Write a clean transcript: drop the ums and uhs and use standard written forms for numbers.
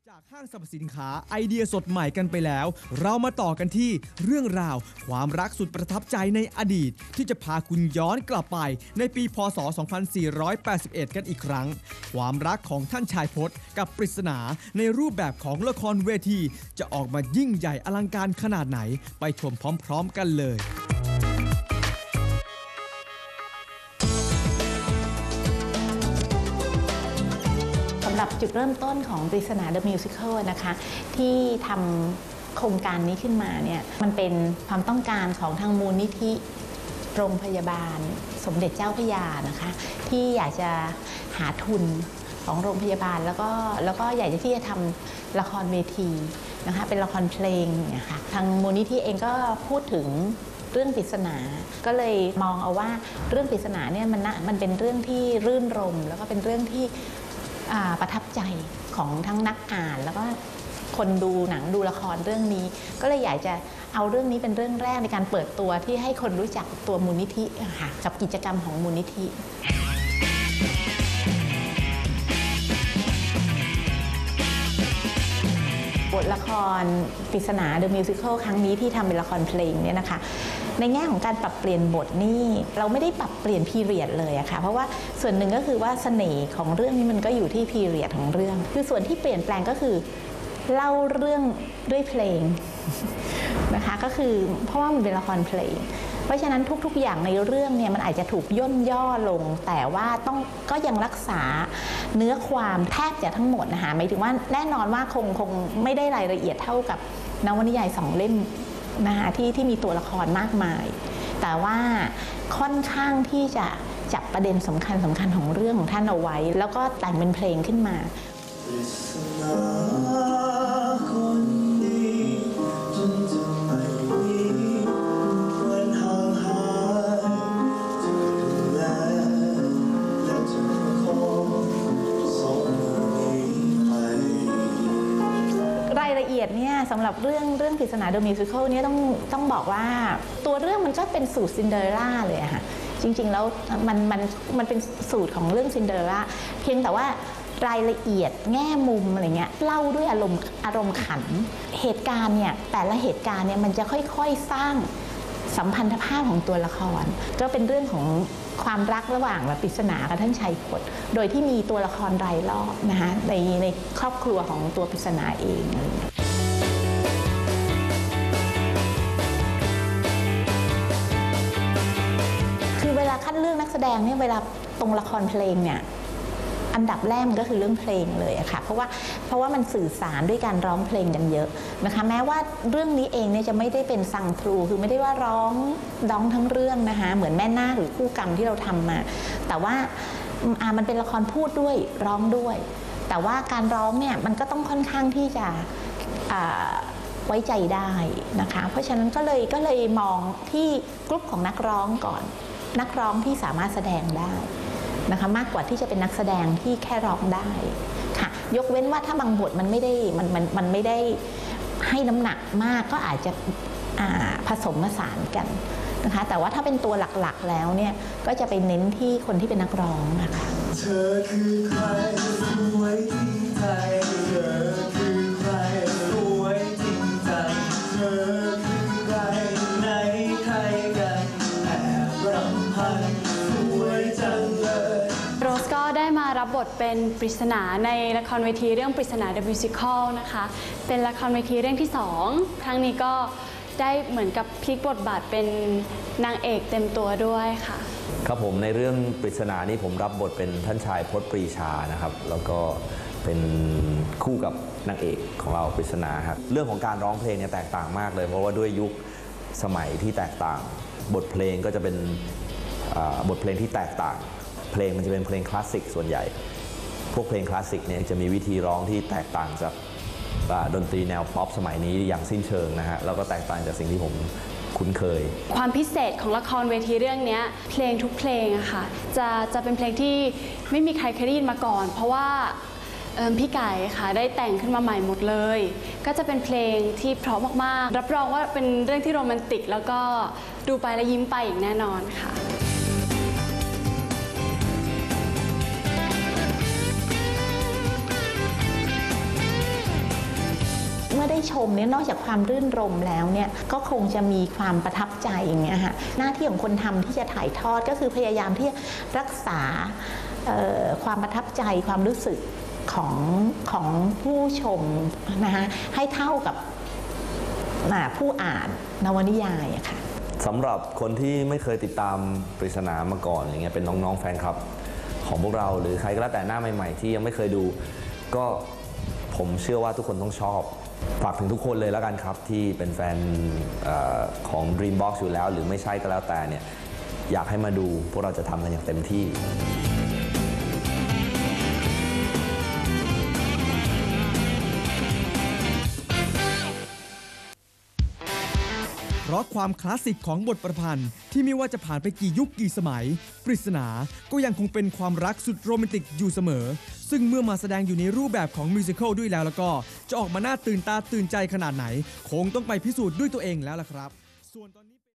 จากห้างสรรพสินค้าไอเดียสดใหม่กันไปแล้วเรามาต่อกันที่เรื่องราวความรักสุดประทับใจในอดีตที่จะพาคุณย้อนกลับไปในปีพ.ศ. 2481 กันอีกครั้งความรักของท่านชายพจน์กับปริศนาในรูปแบบของละครเวทีจะออกมายิ่งใหญ่อลังการขนาดไหนไปชมพร้อมๆกันเลยสำหรับจุดเริ่มต้นของปริศนา The Musical นะคะที่ทำโครงการนี้ขึ้นมาเนี่ยมันเป็นความต้องการของทางมูลนิธิโรงพยาบาลสมเด็จเจ้าพระยานะคะที่อยากจะหาทุนของโรงพยาบาลแล้วก็อยากจะที่จะทำละครเวทีนะคะเป็นละครเพลงเนี่ยค่ะทางมูลนิธิเองก็พูดถึงเรื่องปริศนาก็เลยมองเอาว่าเรื่องปริศนาเนี่ยมันเป็นเรื่องที่รื่นรมแล้วก็เป็นเรื่องที่ประทับใจของทั้งนักอ่านแล้วก็คนดูหนังดูละครเรื่องนี้ก็เลยอยากจะเอาเรื่องนี้เป็นเรื่องแรกในการเปิดตัวที่ให้คนรู้จักตัวมูลนิธิค่ะกับกิจกรรมของมูลนิธิบทละครปริศนา The Musical ครั้งนี้ที่ทำเป็นละครเพลงเนี่ยนะคะในแง่ของการปรับเปลี่ยนบทนี่เราไม่ได้ปรับเปลี่ยนพีเรียดเลยอะค่ะเพราะว่าส่วนหนึ่งก็คือว่าเสน่ห์ของเรื่องนี้มันก็อยู่ที่พีเรียดของเรื่องคือส่วนที่เปลี่ยนแปลงก็คือเล่าเรื่องด้วยเพลงนะคะก็คือเพราะว่ามันเป็นละครเพลงเพราะฉะนั้นทุกๆอย่างในเรื่องเนี่ยมันอาจจะถูกย่นย่อลงแต่ว่าก็ยังรักษาเนื้อความแทบจะทั้งหมดนะคะหมายถึงว่าแน่นอนว่าคงไม่ได้รายละเอียดเท่ากับนวนิยาย2 เล่มนะคะที่มีตัวละครมากมายแต่ว่าค่อนข้างที่จะจับประเด็นสำคัญของเรื่องของท่านเอาไว้แล้วก็แต่งเป็นเพลงขึ้นมารายละเอียดเนี่ยสำหรับเรื่องปริศนา The Musical เนี่ยต้องบอกว่าตัวเรื่องมันก็เป็นสูตรซินเดอเรลล่าเลยค่ะจริงๆแล้วมันเป็นสูตรของเรื่องซินเดอเรลล่าเพียงแต่ว่ารายละเอียดแง่มุมอะไรเงี้ยเล่าด้วยอารมณ์ขันเหตุการณ์เนี่ยแต่ละเหตุการณ์เนี่ยมันจะค่อยๆสร้างสัมพันธภาพของตัวละครก็เป็นเรื่องของความรักระหว่างปริศนากับท่านชัยพจน์โดยที่มีตัวละครรายรอบนะคะในครอบครัวของตัวปริศนาเองคือเวลาคัดเลือกนักแสดงเนี่ยเวลาตรงละครเพลงเนี่ยอันดับแรกมันก็คือเรื่องเพลงเลยอะค่ะเพราะว่ามันสื่อสารด้วยการร้องเพลงกันเยอะนะคะแม้ว่าเรื่องนี้เองเนี่ยจะไม่ได้เป็นซังทรูคือไม่ได้ว่าร้องทั้งเรื่องนะคะเหมือนแม่นาคหรือคู่กรรมที่เราทำมาแต่ว่ามันเป็นละครพูดด้วยร้องด้วยแต่ว่าการร้องเนี่ยมันก็ต้องค่อนข้างที่จะไว้ใจได้นะคะเพราะฉะนั้นก็เลยมองที่กลุ่มของนักร้องก่อนนักร้องที่สามารถแสดงได้นะคะมากกว่าที่จะเป็นนักแสดงที่แค่ร้องได้ค่ะยกเว้นว่าถ้าบางบทมันไม่ได้ให้น้ำหนักมากก็อาจจะผสมผสานกันนะคะแต่ว่าถ้าเป็นตัวหลักๆแล้วเนี่ยก็จะไปเน้นที่คนที่เป็นนักร้องนะคะเธอคือใครไว้ที่ใจเธอคือใครไว้ที่ใจเธอคือใครไหนใครกันแอบรำพันโรสก็ได้มารับบทเป็นปริศนาในละครเวทีเรื่องปริศนา The Musical นะคะเป็นละครเวทีเรื่องที่2ครั้งนี้ก็ได้เหมือนกับพลิกบทบาทเป็นนางเอกเต็มตัวด้วยค่ะครับผมในเรื่องปริศนานี้ผมรับบทเป็นท่านชายพจน์ปรีชานะครับแล้วก็เป็นคู่กับนางเอกของเราปริศนาครับเรื่องของการร้องเพลงเนี่ยแตกต่างมากเลยเพราะว่าด้วยยุคสมัยที่แตกต่างบทเพลงก็จะเป็นบทเพลงที่แตกต่างเพลงมันจะเป็นเพลงคลาสสิกส่วนใหญ่พวกเพลงคลาสสิกเนี่ยจะมีวิธีร้องที่แตกต่างจากดนตรีแนวป๊อปสมัยนี้อย่างสิ้นเชิงนะฮะแล้วก็แตกต่างจากสิ่งที่ผมคุ้นเคยความพิเศษของละครเวทีเรื่องนี้เพลงทุกเพลงอะค่ะจะเป็นเพลงที่ไม่มีใครเคยได้ยินมาก่อนเพราะว่าพี่ไก่ค่ะได้แต่งขึ้นมาใหม่หมดเลยก็จะเป็นเพลงที่เพราะมากๆรับรองว่าเป็นเรื่องที่โรแมนติกแล้วก็ดูไปแล้วยิ้มไปอย่างแน่นอนค่ะปชมเนี่ยนอกจากความรื่นรมย์แล้วเนี่ยก็คงจะมีความประทับใจอย่างเงี้ยค่ะหน้าที่ของคนทำที่จะถ่ายทอดก็คือพยายามที่จะรักษาความประทับใจความรู้สึกของผู้ชมนะคะให้เท่ากับผู้อ่านนวนิยายอะค่ะสำหรับคนที่ไม่เคยติดตามปริศนามาก่อนอย่างเงี้ยเป็นน้องๆแฟนคลับของพวกเราหรือใครก็แล้วแต่หน้าใหม่ๆที่ยังไม่เคยดูก็ผมเชื่อว่าทุกคนต้องชอบฝากถึงทุกคนเลยแล้วกันครับที่เป็นแฟนของ Dreambox อยู่แล้วหรือไม่ใช่ก็แล้วแต่เนี่ยอยากให้มาดูพวกเราจะทำกันอย่างเต็มที่เพราะความคลาสสิกของบทประพันธ์ที่ไม่ว่าจะผ่านไปกี่ยุคกี่สมัยปริศนาก็ยังคงเป็นความรักสุดโรแมนติกอยู่เสมอซึ่งเมื่อมาแสดงอยู่ในรูปแบบของมิวสิคัลด้วยแล้วก็จะออกมาน่าตื่นตาตื่นใจขนาดไหนคงต้องไปพิสูจน์ด้วยตัวเองแล้วล่ะครับส่วนตอนนี้